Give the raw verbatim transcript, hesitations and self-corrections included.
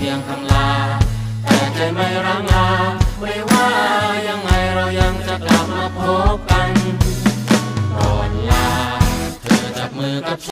พียงคำลาแต่ใจไม่ร้างลาไม่ว่ายังไงเรายังจะกลับมาพบกันก่อนลาเธอจับมือกับ